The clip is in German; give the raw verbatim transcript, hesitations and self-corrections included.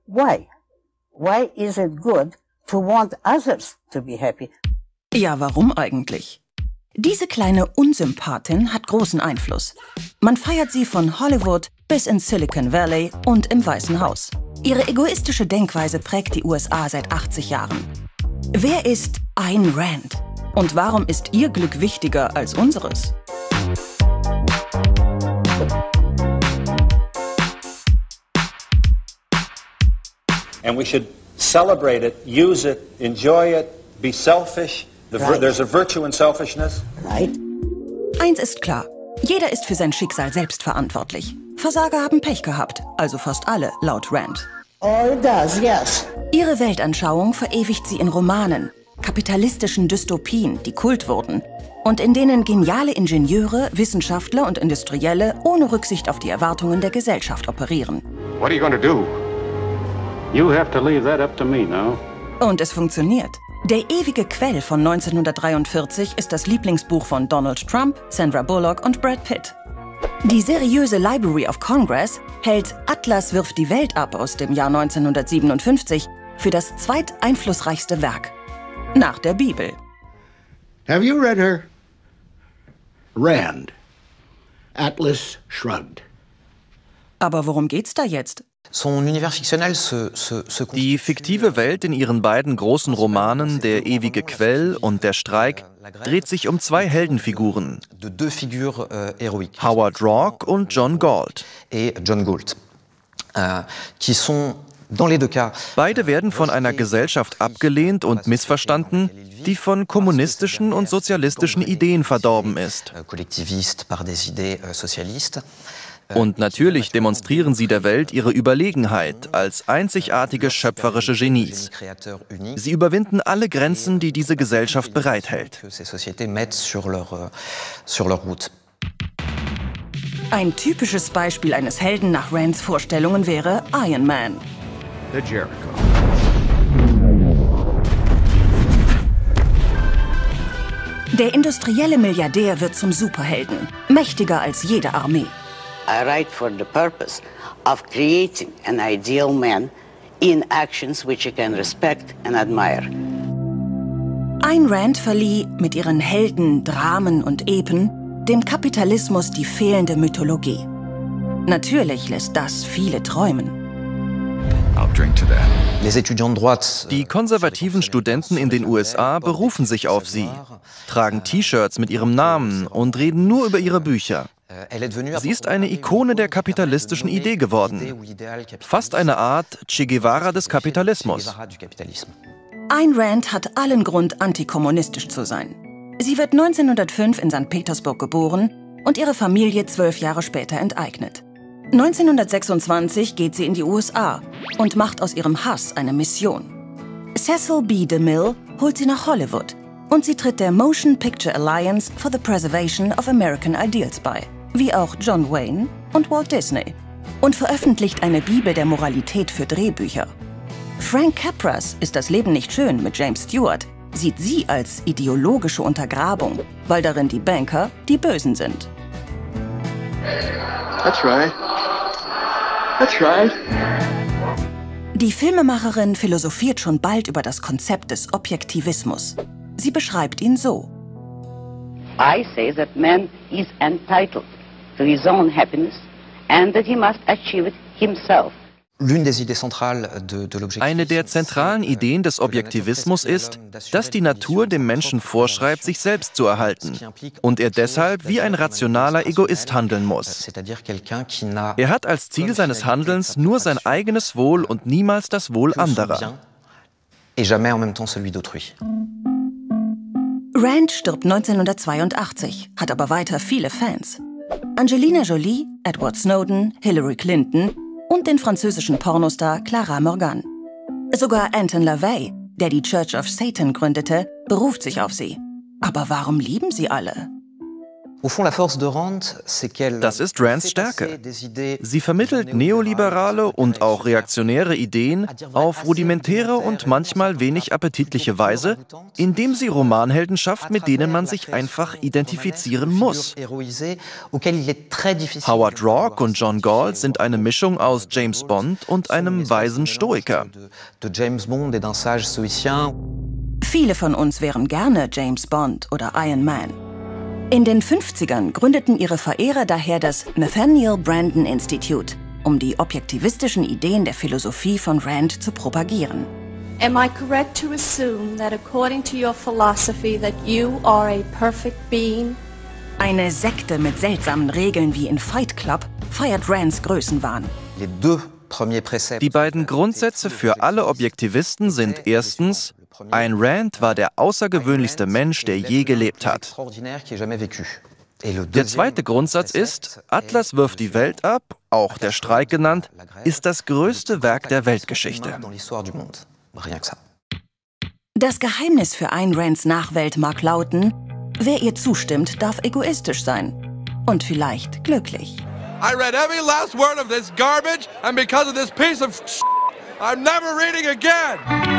Why? Why is it good to want others to be happy? Ja, warum eigentlich? Diese kleine Unsympathin hat großen Einfluss. Man feiert sie von Hollywood bis ins Silicon Valley und im Weißen Haus. Ihre egoistische Denkweise prägt die U S A seit achtzig Jahren. Wer ist Ayn Rand? Und warum ist ihr Glück wichtiger als unseres? And we should celebrate it, use it, enjoy it, be selfish. The Right. There's a virtue in selfishness. Right? Eins ist klar, jeder ist für sein Schicksal selbst verantwortlich. Versager haben Pech gehabt, also fast alle, laut Rand. All does, yes. Ihre Weltanschauung verewigt sie in Romanen, kapitalistischen Dystopien, die Kult wurden und in denen geniale Ingenieure, Wissenschaftler und Industrielle ohne Rücksicht auf die Erwartungen der Gesellschaft operieren. What are you going to do? You have to leave that up to me now. Und es funktioniert. Der ewige Quell von neunzehnhundertdreiundvierzig ist das Lieblingsbuch von Donald Trump, Sandra Bullock und Brad Pitt. Die seriöse Library of Congress hält Atlas wirft die Welt ab aus dem Jahr neunzehnhundertsiebenundfünfzig für das zweiteinflussreichste Werk. Nach der Bibel. Have you read her? Rand. Atlas Shrugged. Aber worum geht's da jetzt? Die fiktive Welt in ihren beiden großen Romanen Der ewige Quell und Der Streik dreht sich um zwei Heldenfiguren, Howard Roark und John Galt. Beide werden von einer Gesellschaft abgelehnt und missverstanden, die von kommunistischen und sozialistischen Ideen verdorben ist. Und natürlich demonstrieren sie der Welt ihre Überlegenheit als einzigartige schöpferische Genies. Sie überwinden alle Grenzen, die diese Gesellschaft bereithält. Ein typisches Beispiel eines Helden nach Rands Vorstellungen wäre Iron Man. The Jericho. Der industrielle Milliardär wird zum Superhelden, mächtiger als jede Armee. I write for the purpose of creating an ideal man in actions which you can respect and admire. Ayn Rand verlieh mit ihren Helden, Dramen und Epen dem Kapitalismus die fehlende Mythologie. Natürlich lässt das viele träumen. Die konservativen Studenten in den U S A berufen sich auf sie, tragen T-Shirts mit ihrem Namen und reden nur über ihre Bücher. Sie ist eine Ikone der kapitalistischen Idee geworden. Fast eine Art Che Guevara des Kapitalismus. Ayn Rand hat allen Grund, antikommunistisch zu sein. Sie wird neunzehnhundertfünf in Sankt Petersburg geboren und ihre Familie zwölf Jahre später enteignet. neunzehnhundertsechsundzwanzig geht sie in die U S A und macht aus ihrem Hass eine Mission. Cecil B. DeMille holt sie nach Hollywood und sie tritt der Motion Picture Alliance for the Preservation of American Ideals bei, wie auch John Wayne und Walt Disney, und veröffentlicht eine Bibel der Moralität für Drehbücher. Frank Capras Ist das Leben nicht schön mit James Stewart sieht sie als ideologische Untergrabung, weil darin die Banker die Bösen sind. That's right. That's right. Die Filmemacherin philosophiert schon bald über das Konzept des Objektivismus. Sie beschreibt ihn so. I say that man is entitled to his own happiness and that he must achieve it himself. Eine der zentralen Ideen des Objektivismus ist, dass die Natur dem Menschen vorschreibt, sich selbst zu erhalten und er deshalb wie ein rationaler Egoist handeln muss. Er hat als Ziel seines Handelns nur sein eigenes Wohl und niemals das Wohl anderer. Rand stirbt neunzehnhundertzweiundachtzig, hat aber weiter viele Fans. Angelina Jolie, Edward Snowden, Hillary Clinton und den französischen Pornostar Clara Morgan. Sogar Anton LaVey, der die Church of Satan gründete, beruft sich auf sie. Aber warum lieben sie alle? Das ist Rands Stärke. Sie vermittelt neoliberale und auch reaktionäre Ideen auf rudimentäre und manchmal wenig appetitliche Weise, indem sie Romanhelden schafft, mit denen man sich einfach identifizieren muss. Howard Roark und John Galt sind eine Mischung aus James Bond und einem weisen Stoiker. Viele von uns wären gerne James Bond oder Iron Man. In den fünfzigern gründeten ihre Verehrer daher das Nathaniel Branden Institute, um die objektivistischen Ideen der Philosophie von Rand zu propagieren. Am I correct to assume that according to your philosophy that you are a perfect being? Eine Sekte mit seltsamen Regeln wie in Fight Club feiert Rands Größenwahn. Die beiden Grundsätze für alle Objektivisten sind erstens: Ayn Rand war der außergewöhnlichste Mensch, der je gelebt hat. Der zweite Grundsatz ist: Atlas wirft die Welt ab, auch der Streik genannt, ist das größte Werk der Weltgeschichte. Das Geheimnis für Ayn Rands Nachwelt mag lauten: Wer ihr zustimmt, darf egoistisch sein. Und vielleicht glücklich. I read every last word of this garbage, and because of this piece of shit, I'm never reading again!